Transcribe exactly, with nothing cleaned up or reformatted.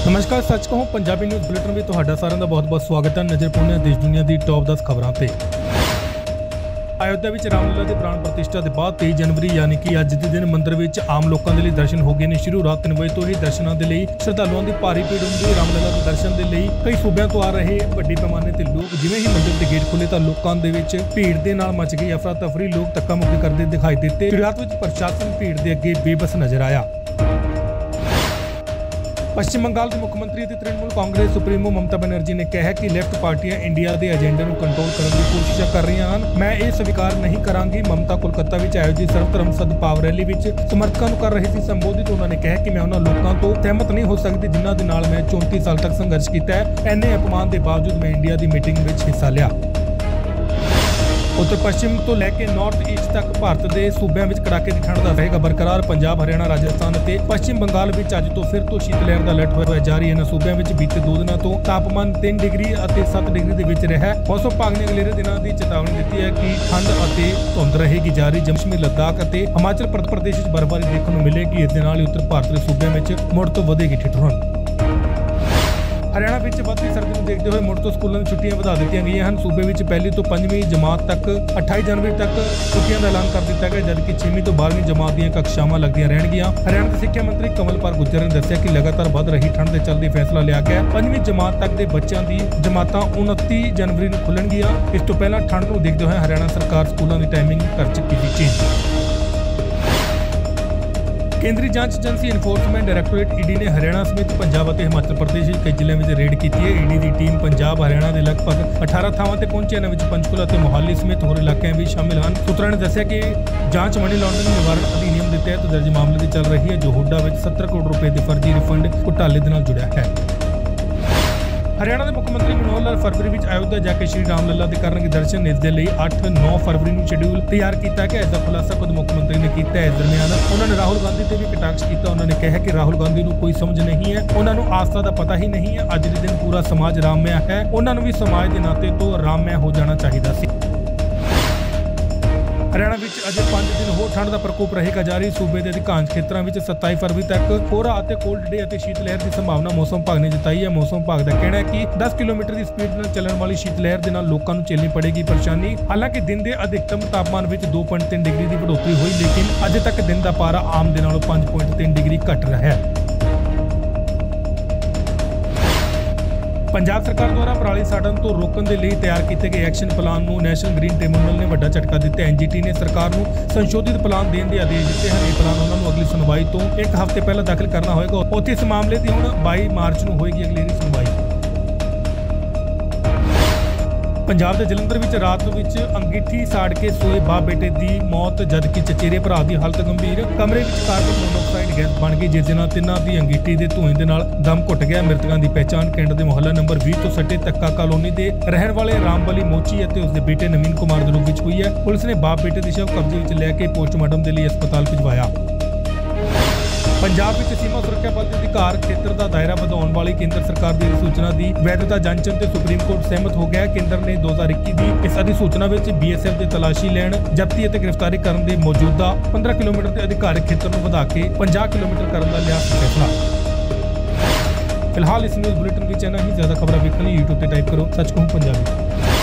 नमस्कार, सच कहूं Punjabi news bulletin में तुहाडा सारिਆਂ ਦਾ बहुत-बहुत स्वागत है। नज़र पाउने आ देश दुनिया की टॉप दस खबरों ते। अयोध्या में रामलीला के प्राण प्रतिष्ठा के बाद तेईस जनवरी यानी कि अज के दिन मंदिर में आम लोगों के लिए दर्शन हो गए ने शुरू। रात तीन बजे तो ही दर्शनों के लिए श्रद्धालुओं की भारी भीड़ होंगी। रामलीला के दर्शन के लिए कई सूबों तो आ रहे बड़े पैमाने पर लोग। जिवें ही मंदिर के गेट खुले तो लोगों के विच भीड़ के नाल मच गई अफरा तफरी। लोग धक्का मुक्की करते दिखाई देते। शुरुआत में प्रशासन भीड़ के अगे बेबस नजर आया। पश्चिम बंगाल के मुख्यमंत्री ਅਤੇ तृणमूल कांग्रेस सुप्रीमो ममता बनर्जी ने कहा कि लैफ्ट पार्टियां इंडिया के एजेंडे ਨੂੰ कंट्रोल करने की कोशिश कर रही हैं। मैं ये स्वीकार नहीं करांगी। ममता कोलकाता में आयोजित सर्वधर्म सद्भाव रैली में समर्थकों को कर रही थी संबोधित। उन्होंने कहा कि मैं उन्होंने लोगों तो सहमत नहीं हो सकती जिन्हों के नाल मैं चौंतीस साल तक संघर्ष किया है। इन्ने अपमान के बावजूद मैं इंडिया की मीटिंग में हिस्सा लिया। उत्तर पश्चिम तो लैके नॉर्थ ईस्ट तक भारत के सूबों में कड़ाके की ठंड का रहेगा बरकरार। पंजाब, हरियाणा, राजस्थान और पश्चिम बंगाल में अज तो फिर तो शीत लहर का अलर्ट होया जारी है। इन्होंने सूबों में बीते दो दिनों तो तापमान तीन डिग्री और सत्त डिग्री के बीच रहा। मौसम विभाग ने अगले दिनों की चेतावनी दी है कि ठंड और धुंध रहेगी जारी। जम्मू कश्मीर, लद्दाख और हिमाचल प्रदेश में बर्फबारी देखने को मिलेगी। इस उत्तर भारत के सूबों में मुड़ तो बढ़ेगी ठिठुरन। हरियाणा में बढ़ती सर्दी को देखते हुए मुड़ तो स्कूलों की छुट्टियां बढ़ा दी गई हैं। सूबे में पहली तो पंजवीं जमात तक अट्ठाईस जनवरी तक छुट्टियों का ऐलान कर दिया गया, जबकि छेवीं तो बारहवीं जमात दी कक्षावां लगदियां रहणगियां। हरियाणा के सिक्ख्या मंत्री कंवलपाल गुर्जर ने दस्सिया कि लगातार बढ़ रही ठंड के चलते फैसला लिया गया। पंजवीं जमात तक के बच्चों की जमातां उनती जनवरी को खुलणगियां। इस तो पहला ठंड को देखते हुए हरियाणा सरकार स्कूलों की टाइमिंग कर चुकी थी चेंज। केंद्रीय जांच एजेंसी एनफोर्समेंट डायरैक्टोरेट ईडी ने हरियाणा समेत पंजाब और हिमाचल प्रदेश के कई जिलों में रेड की है। ईडी की टीम पंजाब, हरियाणा के लगभग अठारह थावां ते पहुंची। इन्हां विच पंचकुला ते मोहाली समेत होर इलाके भी शामिल हैं। सूत्रों ने दस्सिया कि जांच मनी लॉन्ड्रिंग निवारण अधिनियम के तहत दर्ज मामले की चल रही है, जो हुड्डा में सत्तर करोड़ रुपए के फर्जी रिफंड घोटाले के नाल जुड़िया है। हरियाणा के मुख्यमंत्री मनोहर लाल फरवरी में अयोध्या जाके श्री रामलीला के करनगे दर्शन। इसके लिए अठ नौ फरवरी को शेड्यूल तैयार किया गया। इसका खुलासा खुद मुख्यमंत्री ने किया। इस दरमियान उन्होंने राहुल गांधी से भी कटाक्ष किया। उन्होंने कहा कि राहुल गांधी को कोई समझ नहीं है, उन्होंने आस्था का पता ही नहीं है। अज के दिन पूरा समाज राममय है, उन्होंने भी समाज के नाते तो राममय हो जाना चाहिए सी। हरियाणा में अजे पांच दिन होर ठंड का प्रकोप रहेगा जारी। सूबे के अधिकांश क्षेत्रों में सत्ताई फरवरी तक कोहरा और कोल्ड डे और शीत लहर की संभावना मौसम विभाग ने जताई है। मौसम विभाग का कहना है कि दस किलोमीटर की स्पीड में चलने वाली शीत लहर के नाल लोगों को झेलनी पड़ेगी परेशानी। हालांकि दिन के अधिकतम तापमान में दो पॉइंट तीन डिग्री की बढ़ोतरी हुई, लेकिन अजे तक दिन का पारा आम दिन नालों पांच पॉइंट तीन डिग्री घट रहा है। पंजाब सरकार द्वारा पराली साड़न तो रोकने के लिए तैयार किए गए एक्शन प्लान को नैशनल ग्रीन ट्रिब्यूनल ने बड़ा झटका दिता। एनजीटी ने सरकार को संशोधित प्लान देने के आदेश दिए हैं। यह प्लान उन्होंने अगली सुनवाई तो एक हफ्ते पहले दाखिल करना होगा। उत्थे इस मामले की हुण बाईस मार्च को होगी अगली सुनवाई। पंजाब के जलंधर में रात में अंगीठी साड़ के सोए बाप बेटे की मौत, जबकि चचेरे भरा की हालत गंभीर। कमरे में कार्बन मोनोऑक्साइड गैस बन गई, जिस नाल तिन्हां की अंगीठी के धुएं के नाल दम घुट गया। मृतकों की पहचान केंद्र के मोहल्ला नंबर बीस तो सट्टे तक्का कॉलोनी के रहने वाले रामबली मोची और उसके बेटे नवीन कुमार के रूप में हुई है। पुलिस ने बाप बेटे के शव कब्जे में लैके पोस्टमार्टम के लिए अस्पताल भिजवाया। पंजाब में सीमा सुरक्षा बल के अधिकार क्षेत्र का दायरा बढ़ाने वाली केंद्र सरकार की सूचना की वैधता जांचण से सुप्रीम कोर्ट सहमत हो गया। केंद्र ने दो हज़ार इक्की की इस अधिसूचना में बी एस एफ की तलाशी लैण, जब्ती और गिरफ्तारी करने के मौजूदा पंद्रह किलोमीटर के अधिकारिक क्षेत्र को बढ़ा के पचास किलोमीटर करने का लिया फैसला। फिलहाल इस न्यूज़ बुलेटिन की चैनल ही ज्यादा खबर देखने यूट्यूब पर टाइप करो सच कहूं पंजाबी।